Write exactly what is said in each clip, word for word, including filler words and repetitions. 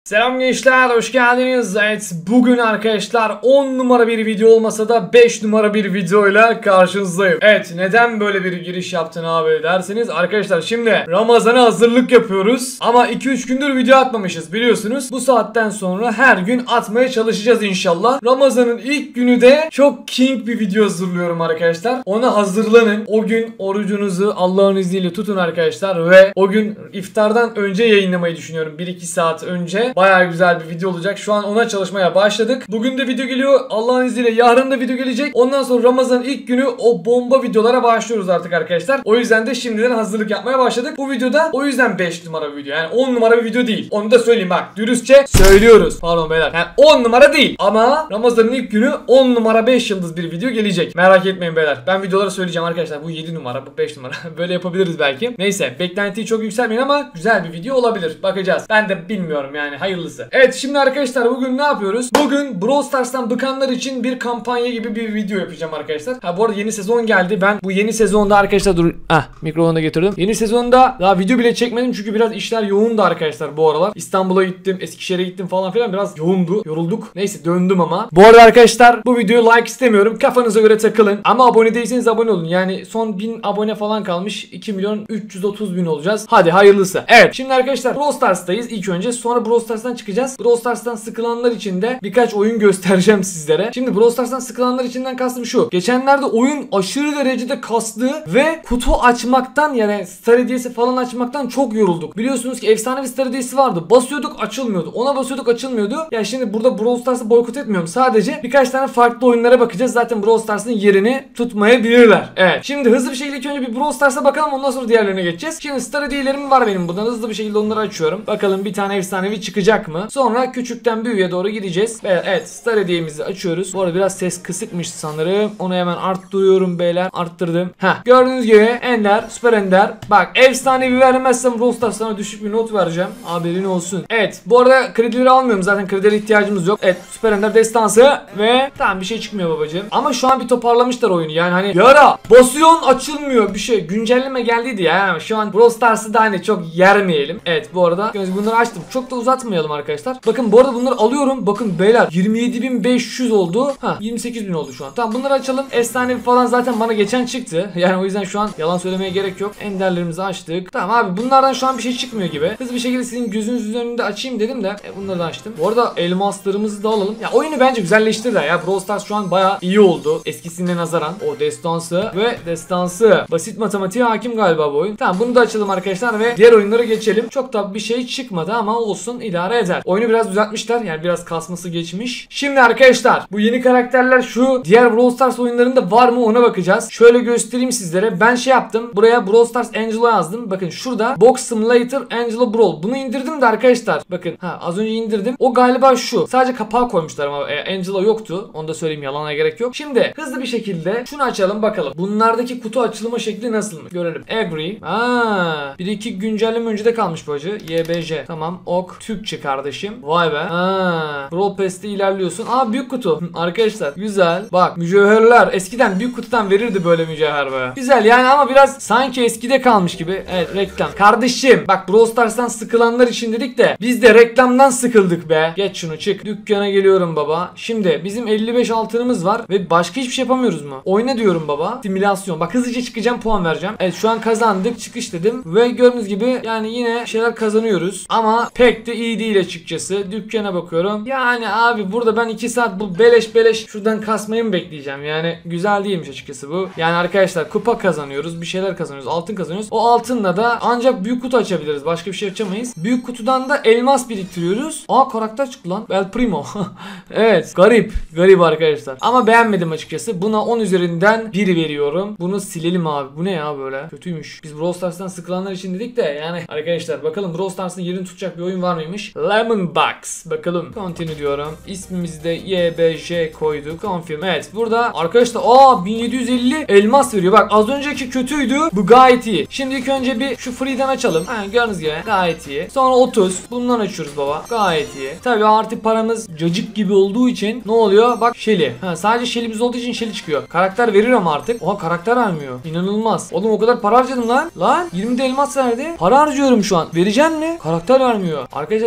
Selam gençler, hoş geldiniz. Evet, bugün arkadaşlar on numara bir video olmasa da beş numara bir videoyla karşınızdayım. Evet, neden böyle bir giriş yaptın abi derseniz arkadaşlar, şimdi Ramazan'a hazırlık yapıyoruz ama iki üç gündür video atmamışız biliyorsunuz. Bu saatten sonra her gün atmaya çalışacağız inşallah. Ramazan'ın ilk günü de çok king bir video hazırlıyorum arkadaşlar. Ona hazırlanın. O gün orucunuzu Allah'ın izniyle tutun arkadaşlar ve o gün iftardan önce yayınlamayı düşünüyorum. bir iki saat önce. Bayağı güzel bir video olacak. Şu an ona çalışmaya başladık. Bugün de video geliyor. Allah'ın izniyle yarın da video gelecek. Ondan sonra Ramazan'ın ilk günü o bomba videolara başlıyoruz artık arkadaşlar. O yüzden de şimdiden hazırlık yapmaya başladık. Bu videoda o yüzden beş numara bir video. Yani on numara bir video değil. Onu da söyleyeyim bak. Dürüstçe söylüyoruz. Pardon beyler. Yani on numara değil. Ama Ramazan'ın ilk günü on numara beş yıldız bir video gelecek. Merak etmeyin beyler. Ben videoları söyleyeceğim arkadaşlar. Bu yedi numara, bu beş numara. Böyle yapabiliriz belki. Neyse. Beklentiyi çok yükselmeyin ama güzel bir video olabilir. Bakacağız. Ben de bilmiyorum yani. Hayırlısı. Evet, şimdi arkadaşlar bugün ne yapıyoruz? Bugün Brawl Stars'tan bıkanlar için bir kampanya gibi bir video yapacağım arkadaşlar. Ha, bu arada yeni sezon geldi. Ben bu yeni sezonda arkadaşlar dur. Ah, mikrofonu da getirdim. Yeni sezonda daha video bile çekmedim çünkü biraz işler yoğundu arkadaşlar bu aralar. İstanbul'a gittim, Eskişehir'e gittim falan filan, biraz yoğundu. Yorulduk. Neyse, döndüm ama. Bu arada arkadaşlar bu videoya like istemiyorum. Kafanıza göre takılın. Ama abone değilseniz abone olun. Yani son bin abone falan kalmış. iki milyon üç yüz otuz bin olacağız. Hadi hayırlısı. Evet, şimdi arkadaşlar Brawl Stars'tayız ilk önce. Sonra Brawl Stars'tan çıkacağız. Brawl Stars'tan sıkılanlar için de birkaç oyun göstereceğim sizlere. Şimdi Brawl Stars'tan sıkılanlar içinden kastım şu. Geçenlerde oyun aşırı derecede kaslı ve kutu açmaktan, yani star hediyesi falan açmaktan çok yorulduk. Biliyorsunuz ki efsane bir star hediyesi vardı. Basıyorduk açılmıyordu. Ona basıyorduk açılmıyordu. Ya şimdi burada Brawl Stars'ı boykot etmiyorum. Sadece birkaç tane farklı oyunlara bakacağız. Zaten Brawl Stars'ın yerini tutmayabilirler. Evet. Şimdi hızlı bir şekilde ilk önce bir Brawl Stars'a bakalım. Ondan sonra diğerlerine geçeceğiz. Şimdi star hediyelerim var benim buradan. Hızlı bir şekilde onları açıyorum. Bakalım bir tane efsanevi çıkacak mı? Sonra küçükten büyüğe doğru gideceğiz. Evet, evet, star hediyemizi açıyoruz. Bu arada biraz ses kısıkmış sanırım. Onu hemen arttırıyorum beyler. Arttırdım. Heh. Gördüğünüz gibi Ender, Süper Ender. Bak, efsanevi vermezsem Brawl Stars sana düşük bir not vereceğim. Haberin olsun. Evet. Bu arada kredileri almıyorum. Zaten kredilere ihtiyacımız yok. Evet. Süper Ender destansı ve tamam, bir şey çıkmıyor babacığım. Ama şu an bir toparlamışlar oyunu. Yani hani yara basıyorsun açılmıyor bir şey. Güncelleme geldiydi ya. Yani şu an Brawl Stars'ı da hani çok yermeyelim. Evet, bu arada bunları açtım. Çok da uzatmayalım arkadaşlar. Bakın bu arada bunları alıyorum. Bakın beyler, yirmi yedi bin beş yüz oldu. Ha, yirmi sekiz bin oldu şu an. Tamam, bunları açalım. Efsanevi falan zaten bana geçen çıktı. Yani o yüzden şu an yalan söylemeye gerek yok. Enderlerimizi açtık. Tamam abi, bunlardan şu an bir şey çıkmıyor gibi. Hızlı bir şekilde sizin gözünüzün önünde açayım dedim de e, bunları da açtım. Bu arada elmaslarımızı da alalım. Ya oyunu bence güzelleştirdiler ya. Brawl Stars şu an bayağı iyi oldu. Eskisine nazaran. O destansı ve destansı. Basit matematiğe hakim galiba bu oyun. Tamam, bunu da açalım arkadaşlar ve diğer oyunlara geçelim. Çok da bir şey çıkmadı ama olsun, idare eder. Oyunu biraz düzeltmişler. Yani biraz kasması geçmiş. Şimdi arkadaşlar bu yeni karakterler şu diğer Brawl Stars oyunlarında var mı ona bakacağız. Şöyle göstereyim sizlere. Ben şey yaptım. Buraya Brawl Stars Angelo yazdım. Bakın şurada Box Simulator Angelo Brawl. Bunu indirdim de arkadaşlar. Bakın ha, az önce indirdim. O galiba şu. Sadece kapağı koymuşlar ama e, Angelo yoktu. Onu da söyleyeyim, yalana gerek yok. Şimdi hızlı bir şekilde şunu açalım bakalım. Bunlardaki kutu açılma şekli nasıl mı? Görelim. Agree. Aa, bir iki güncelleme önce de kalmış bu acı. Y B J. Tamam. Ok. Türkçe kardeşim. Vay be. Ha. Brawl Pass'te ilerliyorsun. Aa, büyük kutu. Arkadaşlar güzel. Bak, mücevherler. Eskiden büyük kutudan verirdi böyle mücevher be. Güzel yani ama biraz sanki eskide kalmış gibi. Evet, reklam. Kardeşim bak, Brawl Stars'tan sıkılanlar için dedik de biz de reklamdan sıkıldık be. Geç şunu, çık. Dükkana geliyorum baba. Şimdi bizim elli beş altınımız var ve başka hiçbir şey yapamıyoruz mu? Oyna diyorum baba. Simülasyon. Bak, hızlıca çıkacağım, puan vereceğim. Evet, şu an kazandık. Çıkış dedim ve gördüğünüz gibi yani yine şeyler kazanıyoruz ama pek de iyi değil açıkçası. Dükkana bakıyorum. Yani abi burada ben iki saat bu beleş beleş şuradan kasmayı mı bekleyeceğim? Yani güzel değilmiş açıkçası bu. Yani arkadaşlar kupa kazanıyoruz. Bir şeyler kazanıyoruz. Altın kazanıyoruz. O altınla da ancak büyük kutu açabiliriz. Başka bir şey açamayız. Büyük kutudan da elmas biriktiriyoruz. Aa, karakter çıktı lan. El Primo. Evet. Garip. Garip arkadaşlar. Ama beğenmedim açıkçası. Buna on üzerinden bir veriyorum. Bunu silelim abi. Bu ne ya böyle? Kötüymüş. Biz Brawl Stars'tan sıkılanlar için dedik de yani arkadaşlar bakalım Brawl Stars'ın yerini tutacak bir oyun var mıymış? Lemon Box. Bakalım. Continue diyorum. İsmimizi de Y B J koyduk. Confirm. Evet. Burada arkadaşlar aa bin yedi yüz elli elmas veriyor. Bak, az önceki kötüydü. Bu gayet iyi. Şimdi ilk önce bir şu free'den açalım. Ha, gördüğünüz gibi gayet iyi. Sonra otuz. Bundan açıyoruz baba. Gayet iyi. Tabii artık paramız cacık gibi olduğu için ne oluyor? Bak, Shelly. Ha, sadece Shelly'miz olduğu için Shelly çıkıyor. Karakter verir ama artık. Oha, karakter vermiyor. İnanılmaz. Oğlum o kadar para harcadım lan. Lan yirmi de elmas verdi. Para harcıyorum şu an. Vereceksin mi? Karakter vermiyor. Arkadaşlar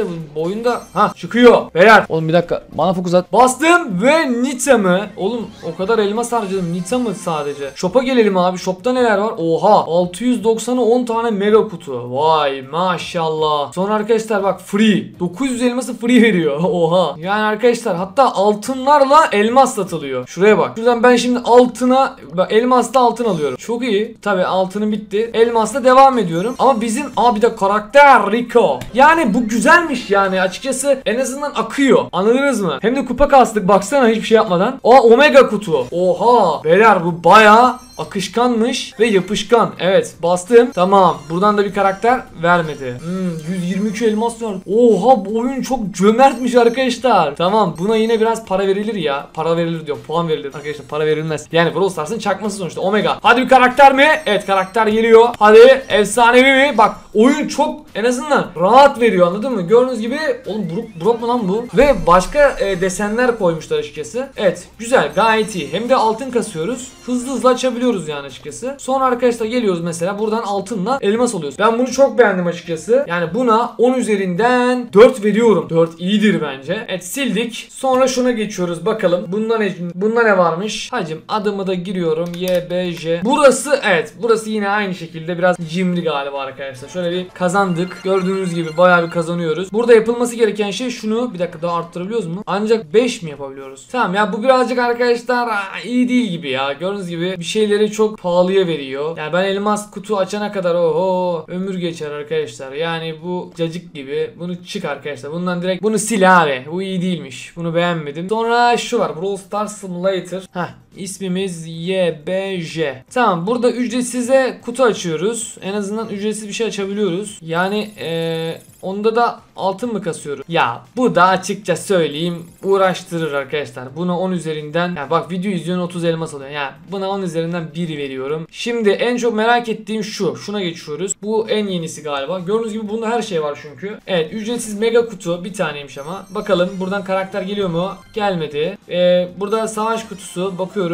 nerede bu oyunda? Ha çıkıyor. Beyler. Oğlum bir dakika. Bana fokus at. Bastım ve Nita mı? Oğlum o kadar elmas harcadım. Nita mı sadece? Shop'a gelelim abi. Shop'ta neler var? Oha. altı yüz doksan'a on tane mega kutu. Vay maşallah. Sonra arkadaşlar bak free. dokuz yüz elması free veriyor. Oha. Yani arkadaşlar hatta altınlarla elmas satılıyor. Şuraya bak. Şuradan ben şimdi altına elmasla altın alıyorum. Çok iyi. Tabi altının bitti. Elmasla devam ediyorum. Ama bizim abi de karakter Rico. Yani bu güzelmiş yani. Açıkçası en azından akıyor. Anladınız mı? Hem de kupa kastık. Baksana hiçbir şey yapmadan. Aa omega kutu. Oha. Beyler bu bayağı akışkanmış ve yapışkan. Evet bastım. Tamam. Buradan da bir karakter vermedi. Hmm, yüz yirmi üç elmas var. Oha bu oyun çok cömertmiş arkadaşlar. Tamam buna yine biraz para verilir ya. Para verilir diyorum. Puan verilir. Arkadaşlar para verilmez. Yani Brawl Stars'ın çakması sonuçta. Omega. Hadi bir karakter mi? Evet karakter geliyor. Hadi efsanevi mi? Bak oyun çok en azından rahat veriyor anladın mı? Gördüğünüz gibi oğlum Brock, Brock mu lan bu? Ve başka e, desenler koymuşlar açıkçası. Evet güzel gayet iyi. Hem de altın kasıyoruz. Hızlı hızlı açabiliyoruz yani açıkçası. Sonra arkadaşlar geliyoruz mesela buradan altınla elmas alıyoruz. Ben bunu çok beğendim açıkçası. Yani buna on üzerinden dört veriyorum. dört iyidir bence. Evet sildik. Sonra şuna geçiyoruz bakalım. Bunda ne, bunda ne varmış? Hacım adımı da giriyorum. Y, B, J. Burası evet. Burası yine aynı şekilde biraz cimri galiba arkadaşlar. Şöyle bir kazandık. Gördüğünüz gibi bayağı bir kazanıyoruz. Burada yapılması gereken şey şunu. Bir dakika daha arttırabiliyoruz mu? Ancak beş mi yapabiliyoruz? Tamam ya bu birazcık arkadaşlar iyi değil gibi ya. Gördüğünüz gibi bir şeyleri çok pahalıya veriyor. Yani ben elmas kutu açana kadar oho ömür geçer arkadaşlar. Yani bu cacık gibi. Bunu çık arkadaşlar. Bundan direkt bunu sil abi. Bu iyi değilmiş. Bunu beğenmedim. Sonra şu var. Brawl Stars Simulator. Heh. İsmimiz Y B J. Tamam burada ücretsize kutu açıyoruz. En azından ücretsiz bir şey açabiliyoruz. Yani ee, onda da altın mı kasıyoruz? Ya bu da açıkça söyleyeyim uğraştırır arkadaşlar. Buna on üzerinden ya bak video izliyorsun otuz elmas alıyor. Ya buna on üzerinden bir veriyorum. Şimdi en çok merak ettiğim şu. Şuna geçiyoruz. Bu en yenisi galiba. Gördüğünüz gibi bunda her şey var çünkü. Evet ücretsiz mega kutu bir taneymiş ama. Bakalım buradan karakter geliyor mu? Gelmedi. Ee, burada savaş kutusu bakıyoruz.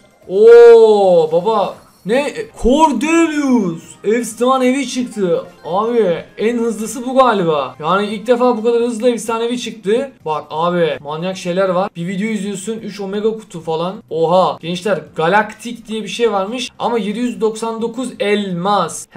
Oo baba ne? Cordelius efsanevi çıktı. Abi en hızlısı bu galiba. Yani ilk defa bu kadar hızlı efsanevi çıktı. Bak abi manyak şeyler var. Bir video izliyorsun üç omega kutu falan. Oha gençler galaktik diye bir şey varmış. Ama yedi yüz doksan dokuz elmas.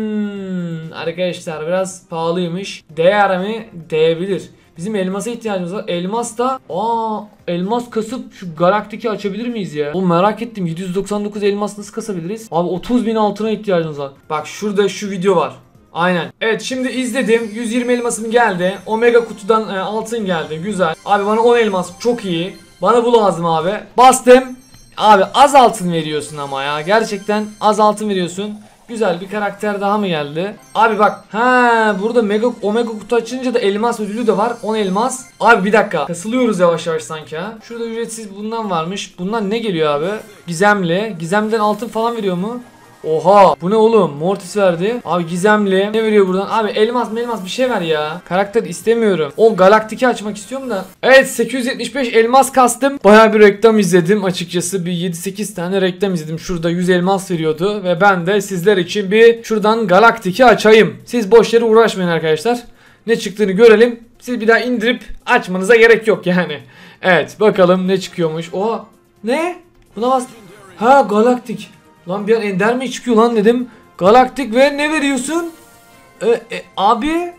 Hem arkadaşlar biraz pahalıymış. Değer mi? Değebilir. Bizim elmasa ihtiyacımız var. Elmas da aa elmas kasıp şu galaktiki açabilir miyiz ya? Oğlum merak ettim. yedi yüz doksan dokuz elmas nasıl kasabiliriz? Abi otuz bin altına ihtiyacımız var. Bak şurada şu video var. Aynen. Evet şimdi izledim. yüz yirmi elmasım geldi. Omega kutudan e, altın geldi. Güzel. Abi bana on elmas çok iyi. Bana bu lazım abi. Bastım. Abi az altın veriyorsun ama ya. Gerçekten az altın veriyorsun. Güzel bir karakter daha mı geldi? Abi bak. Ha burada mega omega kutu açınca da elmas ödülü de var. on elmas. Abi bir dakika. Kasılıyoruz yavaş yavaş sanki ha. Şurada ücretsiz bundan varmış. Bundan ne geliyor abi? Gizemli. Gizemden altın falan veriyor mu? Oha bu ne oğlum Mortis verdi. Abi gizemli ne veriyor buradan? Abi elmas elmas bir şey ver ya. Karakter istemiyorum. O galaktiki açmak istiyorum da. Evet sekiz yüz yetmiş beş elmas kastım. Baya bir reklam izledim açıkçası. Bir yedi sekiz tane reklam izledim. Şurada yüz elmas veriyordu. Ve ben de sizler için bir şuradan galaktiki açayım. Siz boş yere uğraşmayın arkadaşlar. Ne çıktığını görelim. Siz bir daha indirip açmanıza gerek yok yani. Evet bakalım ne çıkıyormuş. Oha ne? Buna bas. Ha galaktik. Lan bir an ender mi çıkıyor lan dedim. Galaktik ve ne veriyorsun? E, e, abi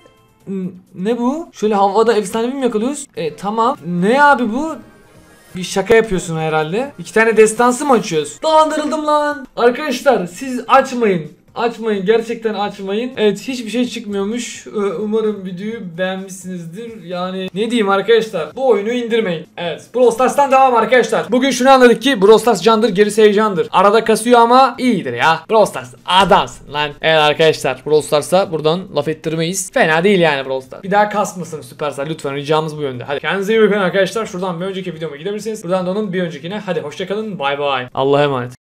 ne bu? Şöyle havada efsanevi mi yakalıyoruz? E, tamam. Ne abi bu? Bir şaka yapıyorsun herhalde. İki tane destansı mı açıyoruz? Dolandırıldım lan. Arkadaşlar siz açmayın. Açmayın gerçekten açmayın. Evet hiçbir şey çıkmıyormuş. Umarım videoyu beğenmişsinizdir. Yani ne diyeyim arkadaşlar. Bu oyunu indirmeyin. Evet Brawl Stars'tan devam arkadaşlar. Bugün şunu anladık ki Brawl Stars candır gerisi heyecandır. Arada kasıyor ama iyidir ya. Brawl Stars adamsın lan. Evet arkadaşlar Brawl Stars'a buradan laf ettirmeyiz. Fena değil yani Brawl Stars. Bir daha kasmasın Supercell lütfen ricamız bu yönde. Hadi kendinize iyi bakın arkadaşlar. Şuradan bir önceki videoma gidebilirsiniz. Buradan da onun bir öncekine. Hadi hoşçakalın. Bay bay. Allah'a emanet.